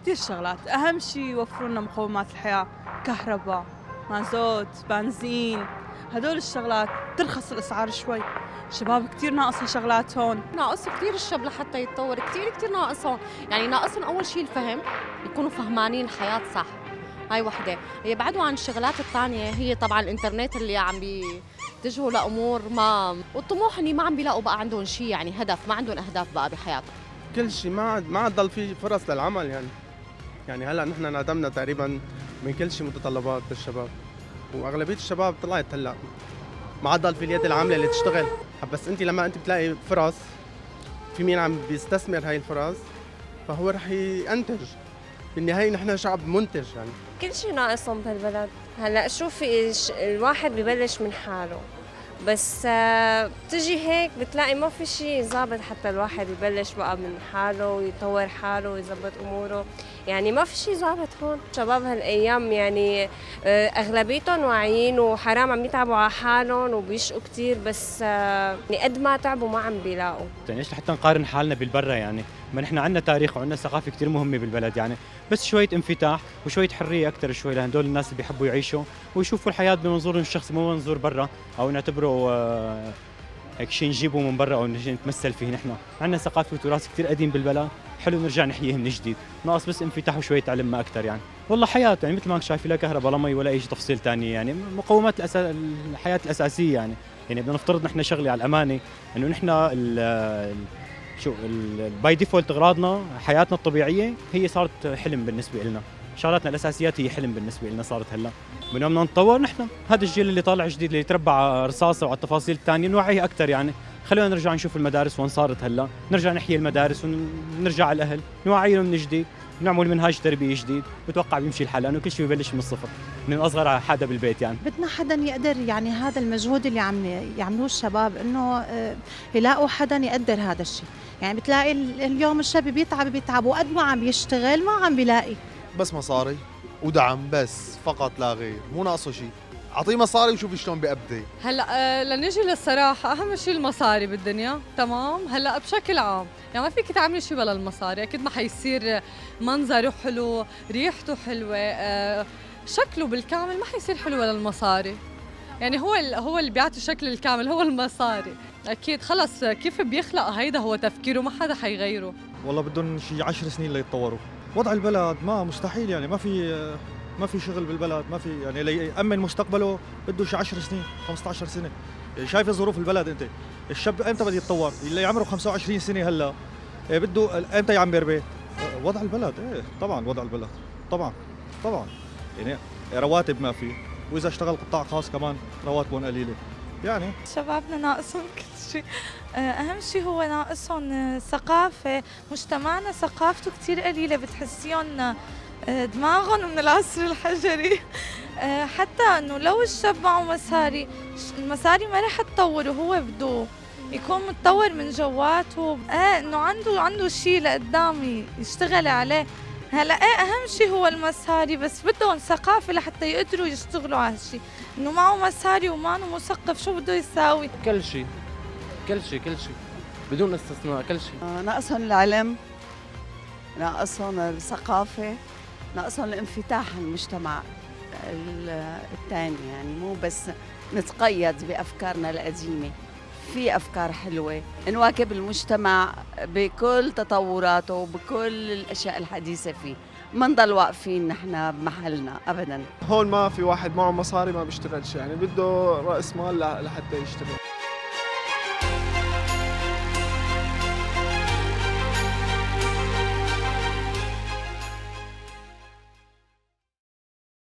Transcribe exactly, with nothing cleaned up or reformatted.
كثير شغلات، أهم شيء يوفروا لنا مقومات الحياة، كهرباء، مازوت، بنزين، هدول الشغلات ترخص الأسعار شوي. الشباب كثير ناقصها شغلات هون. ناقص كثير الشاب لحتى يتطور، كثير كثير ناقصهم، يعني ناقصهم أول شيء الفهم، يكونوا فهمانين الحياة صح. هاي وحدة. هي بعدوا عن الشغلات الثانية، هي طبعا الإنترنت اللي عم بيتجهوا لأمور ما، والطموح إني ما عم بيلاقوا بقى عندهم شيء، يعني هدف، ما عندهم أهداف بقى بحياتهم. كل شيء ما عاد ما عاد ضل في فرص للعمل يعني. يعني هلا نحن انعدمنا تقريبا من كل شيء متطلبات الشباب، واغلبيه الشباب طلعت هلا ما عاد ضل في اليد العامله اللي تشتغل. بس انت لما انت بتلاقي فرص، في مين عم بيستثمر هاي الفرص، فهو رح ينتج. بالنهايه نحن شعب منتج يعني. كل شيء ناقصهم بهالبلد. هلا شوفي الواحد ببلش من حاله، بس بتجي هيك بتلاقي ما في شيء ظابط حتى الواحد يبلش بقى من حاله ويطور حاله ويظبط اموره، يعني ما في شيء ظابط هون. شباب هالايام يعني اغلبيتهم واعيين وحرام عم يتعبوا على حالهم وبيشقوا كثير، بس يعني قد ما تعبوا ما عم بيلاقوا. يعني ايش لحتى نقارن حالنا بالبرة يعني؟ ما نحن عندنا تاريخ وعندنا ثقافه كثير مهمه بالبلد يعني، بس شويه انفتاح وشويه حريه اكثر شوي لهدول الناس اللي بيحبوا يعيشوا ويشوفوا الحياه بمنظورهم الشخصي مو منظور برا، او نعتبره آه هيك شيء نجيبه من برا او نتمثل فيه. نحن عندنا ثقافه وتراث كثير قديم بالبلد، حلو نرجع نحييه من جديد، ناقص بس انفتاح وشويه علم ما اكثر يعني. والله حياه يعني مثل ما انك شايف، لا كهرباء لا مي ولا اي تفصيل ثاني يعني، مقومات الأسا... الحياه الاساسيه يعني. يعني بدنا نفترض نحن شغله على الامانه انه نحن ال شو باي ديفولت اغراضنا حياتنا الطبيعيه هي صارت حلم بالنسبه لنا، شغلاتنا الاساسيات هي حلم بالنسبه لنا صارت هلا. بدنا نتطور نحن، هذا الجيل اللي طالع جديد اللي يتربى على رصاصه وعلى التفاصيل الثانيه نوعيه اكثر يعني. خلونا نرجع نشوف المدارس وين صارت هلا، نرجع نحيي المدارس ونرجع على الاهل نوعيهم من جديد، نعمل منهاج تربيه جديد، بتوقع بيمشي الحال لانه كل شيء ببلش من الصفر من اصغر حدا بالبيت يعني. بدنا حدا يقدر يعني هذا المجهود اللي عم يعملوه الشباب انه يلاقوا حدا يقدر هذا الشيء. يعني بتلاقي اليوم الشاب بيتعب بيتعب وقد ما عم يشتغل ما عم بيلاقي، بس مصاري ودعم بس فقط لا غير، مو ناقصه شيء. اعطيه مصاري وشوفي شلون بيقبضي. هلا آه لنجي للصراحه اهم شيء المصاري بالدنيا، تمام؟ هلا بشكل عام يعني ما فيك تعملي شيء بلا المصاري، اكيد ما حيصير منظره حلو، ريحته حلوه، آه شكله بالكامل ما حيصير حلو ولا المصاري. يعني هو هو اللي بيعطي الشكل الكامل هو المصاري، اكيد. خلص كيف بيخلق هيدا هو تفكيره، ما حدا حيغيره. والله بدهم شي عشر سنين ليتطوروا. وضع البلد ما مستحيل يعني، ما في ما في شغل بالبلد، ما في يعني ليأمن مستقبله بده شي عشر سنين خمسة عشر سنه. يعني شايف ظروف البلد انت، الشاب امتى بده يتطور؟ اللي عمره خمسة وعشرين سنه هلا بده امتى يعمر بيت؟ وضع البلد ايه طبعا، وضع البلد طبعا طبعا يعني رواتب ما في، واذا اشتغل قطاع خاص كمان رواتبهم قليله يعني. شبابنا ناقصهم كل شيء، اهم شيء هو ناقصهم ثقافه، مجتمعنا ثقافته كثير قليله، بتحسيهم دماغهم من العصر الحجري. حتى انه لو الشاب معه مصاري، المصاري ما رح تطوره، هو بده يكون متطور من جواته، ايه انه عنده عنده شيء لقدام يشتغل عليه. هلا ايه اهم شيء هو المصاري، بس بدهم ثقافه لحتى يقدروا يشتغلوا على هالشيء. انه معه مصاري وما انه مثقف شو بده يساوي؟ كل شيء كل شيء كل شيء بدون استثناء، كل شيء. آه ناقصهم العلم، ناقصهم الثقافه، ناقصهم الانفتاح على المجتمع الثاني، يعني مو بس نتقيد بافكارنا القديمه. في افكار حلوه نواكب المجتمع بكل تطوراته وبكل الاشياء الحديثه فيه، ما نضل واقفين نحن بمحلنا ابدا. هون ما في واحد معه مصاري ما بيشتغلش، يعني بده راس مال لحتى يشتغل.